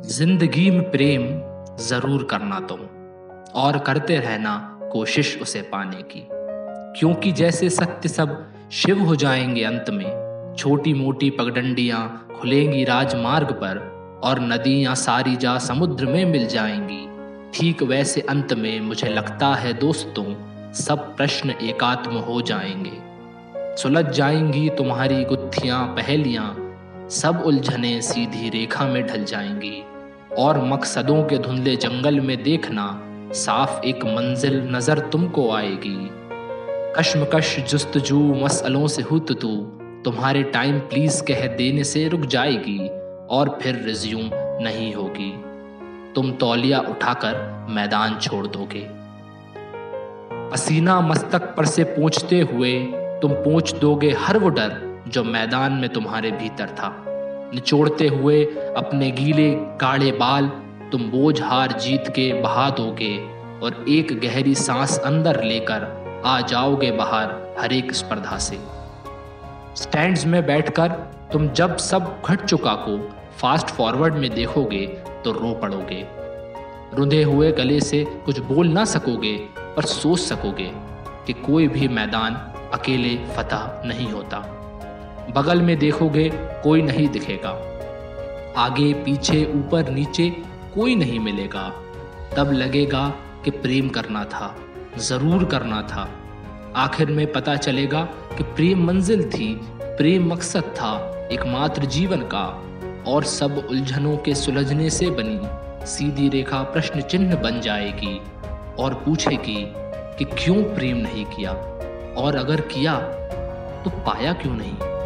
जिंदगी में प्रेम जरूर करना तुम, और करते रहना कोशिश उसे पाने की। क्योंकि जैसे सत्य सब शिव हो जाएंगे अंत में, छोटी मोटी पगडंडियां खुलेंगी राजमार्ग पर, और नदियां सारी जा समुद्र में मिल जाएंगी। ठीक वैसे अंत में मुझे लगता है दोस्तों, सब प्रश्न एकात्म हो जाएंगे। सुलझ जाएंगी तुम्हारी गुत्थियां पहेलियां, सब उलझने सीधी रेखा में ढल जाएंगी। और मकसदों के धुंधले जंगल में देखना, साफ एक मंजिल नजर तुमको आएगी। कश्मकश जुस्तजू मसलों से हुत तू, तुम्हारे टाइम प्लीज कह देने से रुक जाएगी, और फिर रिज्यूम नहीं होगी। तुम तौलिया उठाकर मैदान छोड़ दोगे। पसीना मस्तक पर से पोंछते हुए तुम पोंछ दोगे हर वो डर जो मैदान में तुम्हारे भीतर था। निचोड़ते हुए अपने गीले गाढ़े बाल तुम बोझ हार जीत के बहा दोगे, और एक गहरी सांस अंदर लेकर आ जाओगे बाहर हर एक स्पर्धा से। स्टैंड्स में बैठकर तुम जब सब घट चुका को फास्ट फॉरवर्ड में देखोगे तो रो पड़ोगे। रुंधे हुए गले से कुछ बोल ना सकोगे, पर सोच सकोगे कि कोई भी मैदान अकेले फतह नहीं होता। बगल में देखोगे कोई नहीं दिखेगा, आगे पीछे ऊपर नीचे कोई नहीं मिलेगा। तब लगेगा कि प्रेम करना था, जरूर करना था। आखिर में पता चलेगा कि प्रेम मंजिल थी, प्रेम मकसद था एकमात्र जीवन का, और सब उलझनों के सुलझने से बनी सीधी रेखा प्रश्न चिन्ह बन जाएगी, और पूछेगी कि क्यों प्रेम नहीं किया, और अगर किया तो पाया क्यों नहीं।